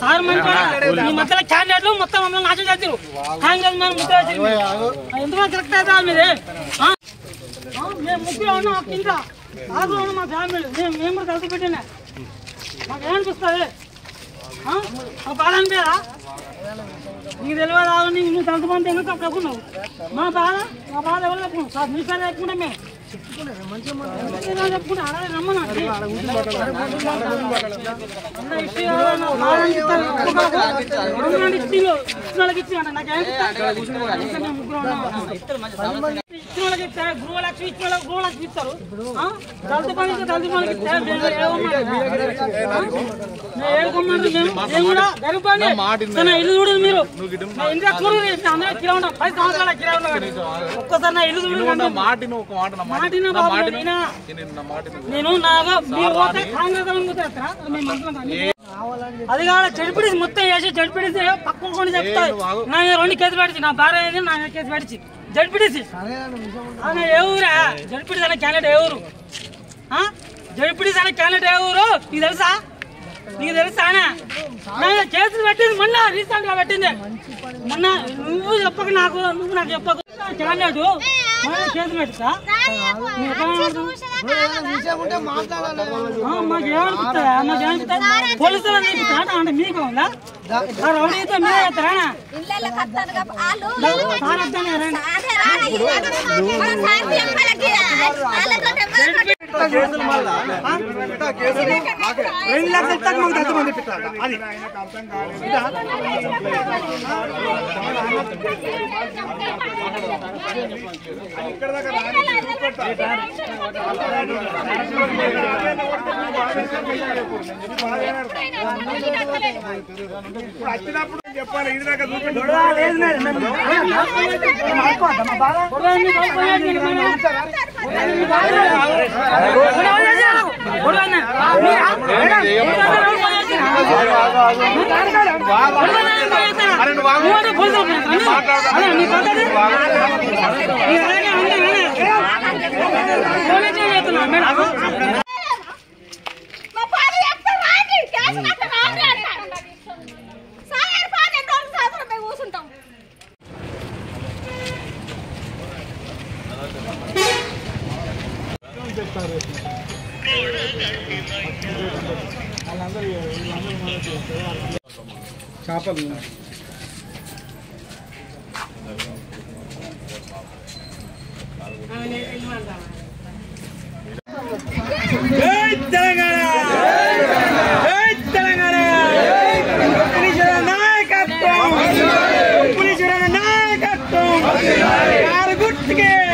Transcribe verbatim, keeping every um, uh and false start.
Sir ఈ మధ్యలో క్యాండిడేట్లు మొత్తం మమ్మల్ని నాశనం చేస్తారు. కాంగ్రెస్ మనం ముద్ర ఎందుకు కరెక్ట్ అవుతా మీది? మేము ముగ్గురు ఉన్నాం కింద ఆరు ఉన్నాం మా ఫ్యామిలీ. మేము మేము కూడా కలిసి పెట్టినా మాకు ఏమనిపిస్తుంది? మా బాధ అనిపించదా? నీకు తెలియదా? నీకు నువ్వు తలసమంటే ఎందుకు చెప్పుకున్నావు? మా బాధ మా బాధ ఎవరు చెప్పుకున్నావు? సార్ మీ సార్ చెప్పుకుంటాం మేము చెప్పుకుంటా అలాగే రమ్మన్నా వాళ్ళకి ఇచ్చిన గృహలక్ష్మి ఇచ్చిన వాళ్ళకి గృహలక్ష్మి ఇస్తారు. దళిత పనికి దళిత పనికి ఏడుకోమంటారు. మేము కూడా గరీబాన్ని నా ఇల్లు చూడదు. మీరు ఇంట్లో చూడదు. అందరూ కిరా ఉన్నాం. పది సంవత్సరాల కిరా ఉన్నాం. ఒక్కసారి నా ఇల్లు చూడదు. మాటిన బాబు నేను నాగా మీరు పోతే కాంగ్రెస్ అది కావాలి. జడ్పీడీసీ మొత్తం వేసి జడ్పీడీసీ పక్కన చెప్తాయి. నా రెండు కేసు పెడిచి నా భార్య అయింది. నా కేసు పెడిచి జడ్పీడీసీ ఏ ఊరా? జడ్పీడీసీ అనే క్యాండిడేట్ ఏ ఊరు? జడ్పీడీసీ అనే క్యాండిడేట్ ఏ ఊరు నీకు తెలుసా? నీకు తెలుసా? కేసులు పెట్టింది మొన్న రీసెంట్ గా పెట్టింది. మొన్న నువ్వు చెప్పక నాకు నువ్వు నాకు చెప్పకు క్యాండిడేట్ కేసు పెడతా మాకేమనిపిస్తా? మాకేమనిపిస్తా? పోలీసులు అంటే మీకు ఉందా? రౌడీతో మీరే చేస్తారా? రెండు లక్షల తక్కువ మాకు దత్తమంది పెట్టాలి. అది ఇక్కడ దాకా వచ్చినప్పుడు చెప్పాలి. ఇది దాకా చేపలు తెలంగాణ తెలంగాణ నాయకత్వం నాయకత్వం గుర్తుకే